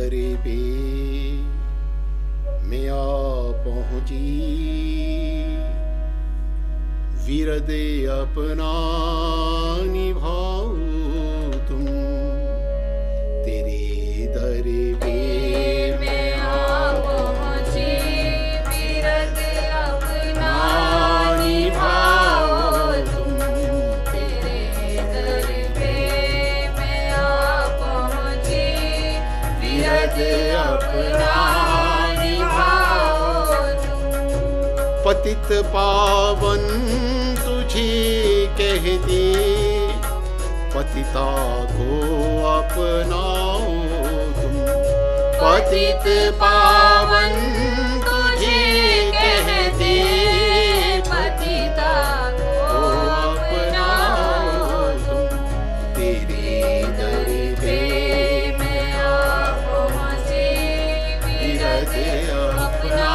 दर पे मैं आ पहुंची, विरद अपना निभाओ तुम। तेरे दर पे मैं आ पहुंची, विरद अपना निभाओ तुम। तेरे दर पे मैं आ पहुंची, विरद अपना निभाओ तुम। पतित पावन तुझे कहते, पतिता को अपनाओ तुम। पतित पावन तुझे कहते, पतिता को अपनाओ तुम। तेरे दर पे मैं आ पहुंची, विरद अपना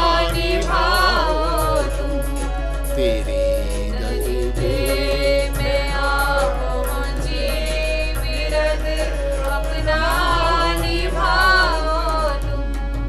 निभाओ तुम। तेरे दर पे मैं आ पहुंची, विरद अपना निभाओ तुम।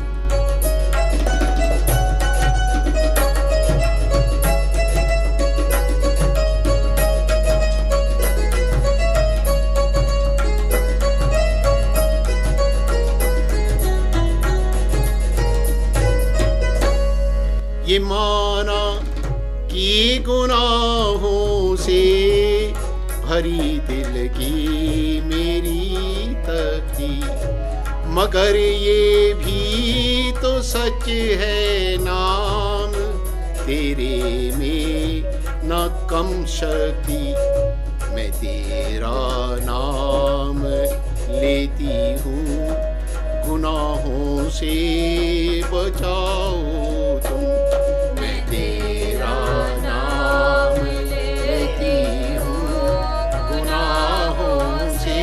ये माना कि गुनाहों से भरी दिल की मेरी तकती, मगर ये भी तो सच है नाम तेरे में न कम शक्ति। मैं तेरा नाम लेती हूँ, गुनाहों से बचाओ तुम। मैं तेरा नाम लेती हूँ, गुनाहों से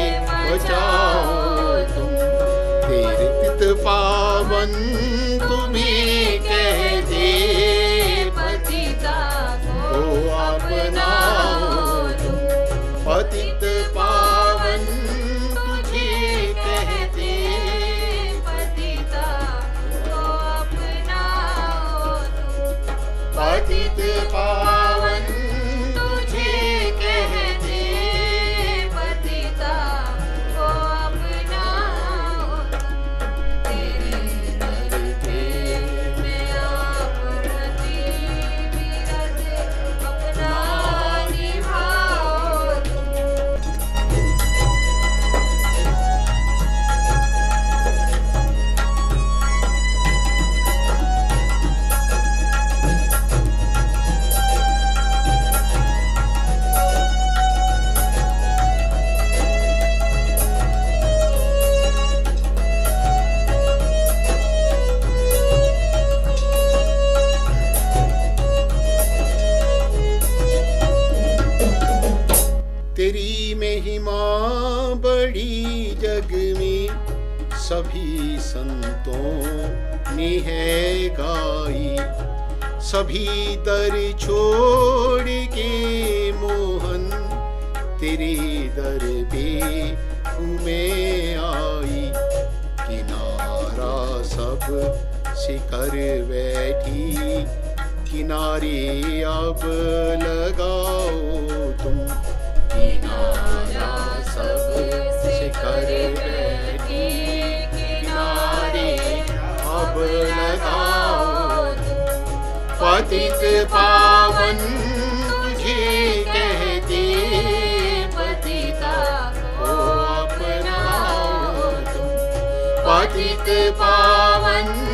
बचाओ तुम। तेरे तित पावन तुम्हें कहते, पतिता को अपनाओ तुम। पतित पावन तुझे कहते, पतिता को अपनाओ तुम। पतित पावन तुझे कहते, पतिता को अपनाओ तुम। तेरे दर पे मैं आ पहुंची, विरद अपना निभाओ तुम। तेरी महिमा बड़ी जग में सभी संतों ने है गाई। सभी दर छोड़ के मोहन तेरे दर पे मैं आई। किनारा सब शिकर बैठी, किनारे अब लगाओ तुम। किनारा सब शिकर बैठी, किनारे अब लगाओ तुम। पतित पावन तुझे कहते, पतिता को अपनाओ तुम। पतित पावन